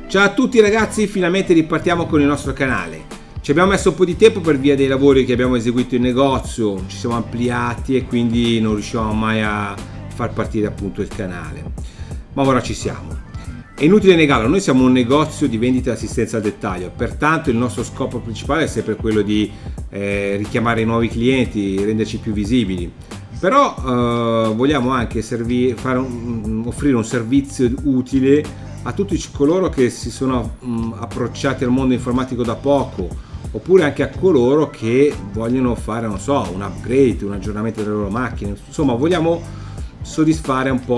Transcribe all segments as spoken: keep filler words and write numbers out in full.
Ciao a tutti ragazzi, finalmente ripartiamo con il nostro canale. Ci abbiamo messo un po' di tempo per via dei lavori che abbiamo eseguito in negozio, ci siamo ampliati e quindi non riuscivamo mai a far partire appunto il canale. Ma ora ci siamo. È inutile negarlo, noi siamo un negozio di vendita e assistenza al dettaglio, pertanto il nostro scopo principale è sempre quello di eh, richiamare nuovi clienti, renderci più visibili. Però eh, vogliamo anche servi- fare un, offrire un servizio utile a tutti coloro che si sono mh, approcciati al mondo informatico da poco, oppure anche a coloro che vogliono fare, non so, un upgrade, un aggiornamento delle loro macchine. Insomma, vogliamo soddisfare un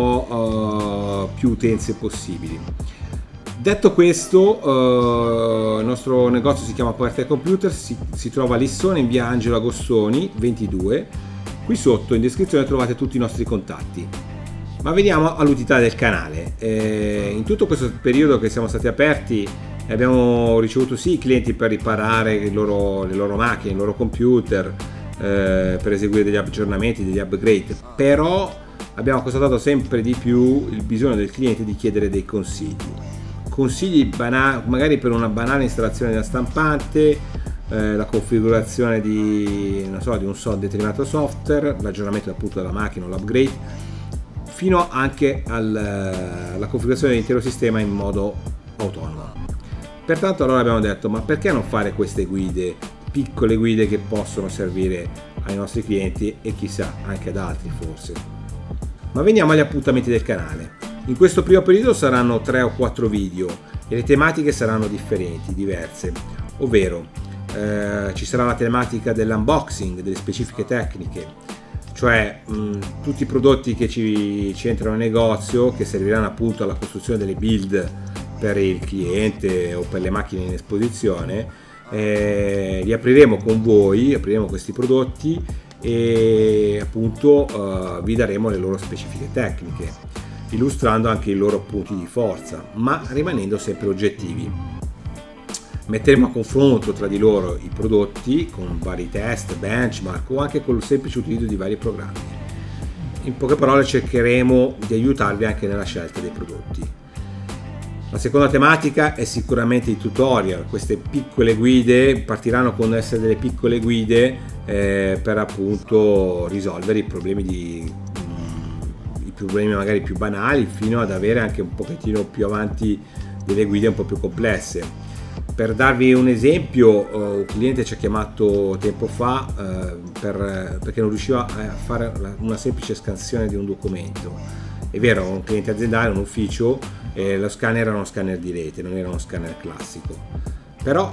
po' uh, più utenze possibili. Detto questo, uh, il nostro negozio si chiama PowerTech Computer, si, si trova a Lissone in via Angelo Agostoni ventidue. Qui sotto in descrizione trovate tutti i nostri contatti. Ma veniamo all'utilità del canale. Eh, in tutto questo periodo che siamo stati aperti abbiamo ricevuto sì clienti per riparare il loro, le loro macchine, i loro computer, eh, per eseguire degli aggiornamenti, degli upgrade, però abbiamo constatato sempre di più il bisogno del cliente di chiedere dei consigli. Consigli banali, magari per una banale installazione della stampante, eh, la configurazione di, non so, di un so, determinato software, l'aggiornamento appunto della macchina o l'upgrade, fino anche al, alla configurazione dell'intero sistema in modo autonomo. Pertanto allora abbiamo detto, ma perché non fare queste guide, piccole guide che possono servire ai nostri clienti e chissà anche ad altri forse. Ma veniamo agli appuntamenti del canale. In questo primo periodo saranno tre o quattro video e le tematiche saranno differenti, diverse, ovvero eh, ci sarà la tematica dell'unboxing, delle specifiche tecniche, cioè mh, tutti i prodotti che ci, ci entrano in negozio, che serviranno appunto alla costruzione delle build per il cliente o per le macchine in esposizione. Eh, li apriremo con voi, apriremo questi prodotti e appunto uh, vi daremo le loro specifiche tecniche, illustrando anche i loro punti di forza, ma rimanendo sempre oggettivi. Metteremo a confronto tra di loro i prodotti con vari test, benchmark o anche con il semplice utilizzo di vari programmi. In poche parole cercheremo di aiutarvi anche nella scelta dei prodotti. La seconda tematica è sicuramente i tutorial. Queste piccole guide partiranno con essere delle piccole guide eh, per appunto risolvere i problemi di mh, i problemi magari più banali, fino ad avere anche un pochettino più avanti delle guide un po' più complesse. Per darvi un esempio, uh, un cliente ci ha chiamato tempo fa uh, per, perché non riusciva a fare una semplice scansione di un documento. È vero, un cliente aziendale, un ufficio, e lo scanner era uno scanner di rete, non era uno scanner classico. Però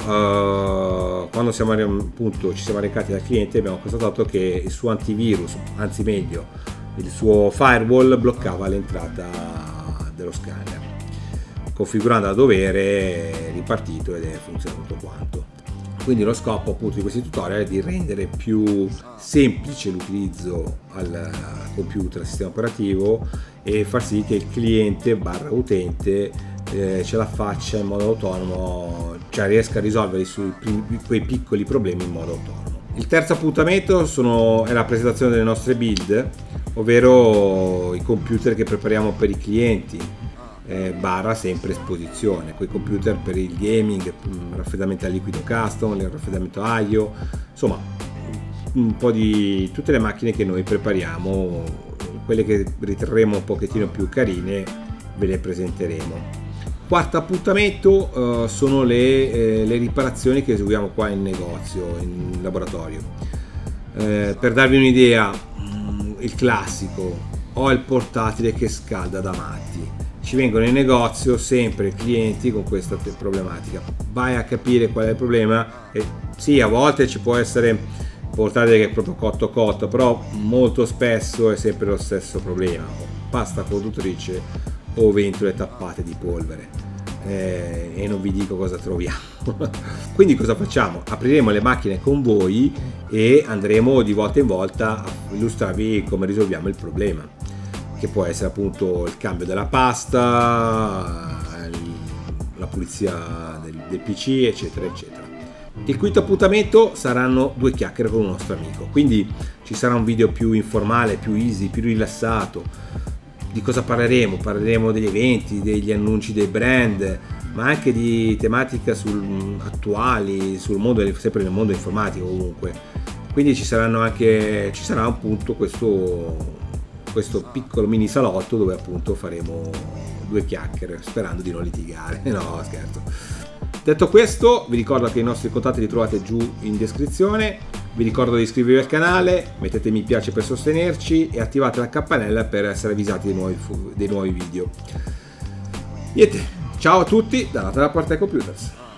uh, quando siamo, appunto, ci siamo recati dal cliente abbiamo constatato che il suo antivirus, anzi meglio, il suo firewall bloccava l'entrata dello scanner. Configurando a dovere è ripartito ed è funzionato tutto quanto. Quindi lo scopo appunto di questi tutorial è di rendere più semplice l'utilizzo al computer, al sistema operativo, e far sì che il cliente barra utente eh, ce la faccia in modo autonomo, cioè riesca a risolvere i suoi, quei piccoli problemi in modo autonomo. Il terzo appuntamento sono, è la presentazione delle nostre build, ovvero i computer che prepariamo per i clienti. Eh, barra sempre esposizione, quei computer per il gaming, mh, raffreddamento a liquido custom, il raffreddamento a I O, insomma un po' di tutte le macchine che noi prepariamo, quelle che riterremo un pochettino più carine ve le presenteremo. Quarto appuntamento eh, sono le, eh, le riparazioni che eseguiamo qua in negozio, in laboratorio. Eh, per darvi un'idea, mh, il classico, ho il portatile che scalda da matti. Ci vengono in negozio sempre clienti con questa problematica, vai a capire qual è il problema e sì, a volte ci può essere portatile che è proprio cotto cotto, però molto spesso è sempre lo stesso problema, pasta conduttrice o ventole tappate di polvere, eh, e non vi dico cosa troviamo. Quindi cosa facciamo? Apriremo le macchine con voi e andremo di volta in volta a illustrarvi come risolviamo il problema, che può essere appunto il cambio della pasta, la pulizia del, del P C, eccetera eccetera. Il quinto appuntamento saranno due chiacchiere con un nostro amico, quindi ci sarà un video più informale, più easy, più rilassato, di cosa parleremo? Parleremo degli eventi, degli annunci dei brand, ma anche di tematica sul, attuali, sul mondo, sempre nel mondo informatico comunque. Quindi ci saranno anche, ci sarà appunto questo, questo piccolo mini salotto dove appunto faremo due chiacchiere, sperando di non litigare. No, scherzo. Detto questo, vi ricordo che i nostri contatti li trovate giù in descrizione. Vi ricordo di iscrivervi al canale, mettete mi piace per sostenerci e attivate la campanella per essere avvisati dei nuovi, dei nuovi video. Niente, ciao a tutti dall'altra parte ai computers.